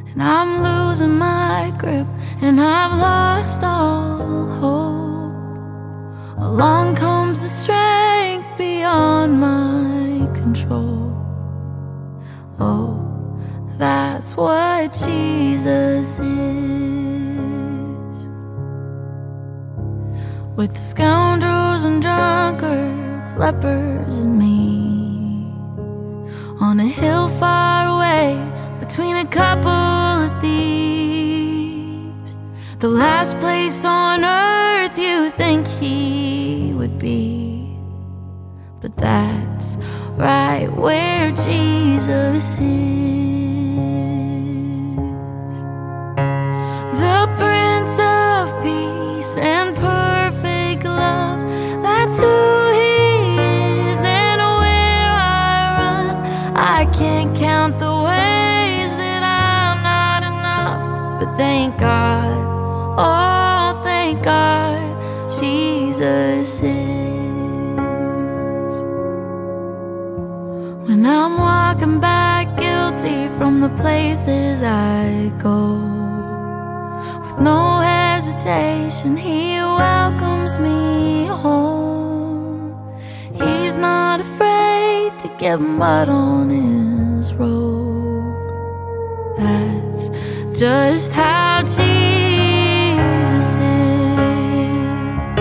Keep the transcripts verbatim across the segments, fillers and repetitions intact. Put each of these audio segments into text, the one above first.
and I'm losing my grip, and I've lost all hope. Along comes the strength beyond my control. Oh, that's what Jesus is. With the scoundrels and drunkards, lepers and me, on a hill far away between a couple of thieves, the last place on earth you think he would be. But that's right where Jesus is. The Prince of Peace and perfect love, that's who he is. And where I run, I can't count the ways that I'm not enough. But thank God, oh thank God, Jesus is. When I'm walking back guilty from the places I go, with no hesitation he welcomes me home. He's not afraid to get mud on his robe. That's just how Jesus is.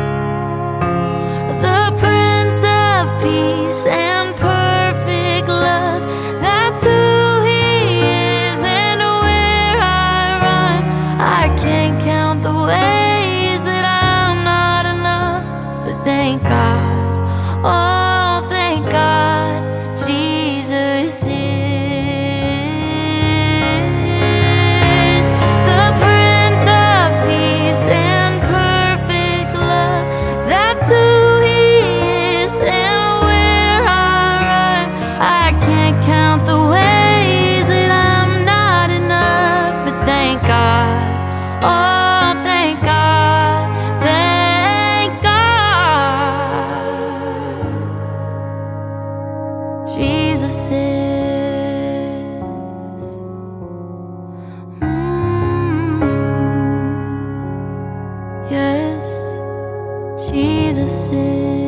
The Prince of Peace and perfect love, that's who he is. And where I run, I can't count the ways that I'm not enough. But thank God, oh thank God, Jesus is. The Prince of Peace and perfect love, that's who he is. And where I run, I can't count the ways that I'm not enough. But thank God, oh thank God, thank God, Jesus is. Mm, yes, Jesus is.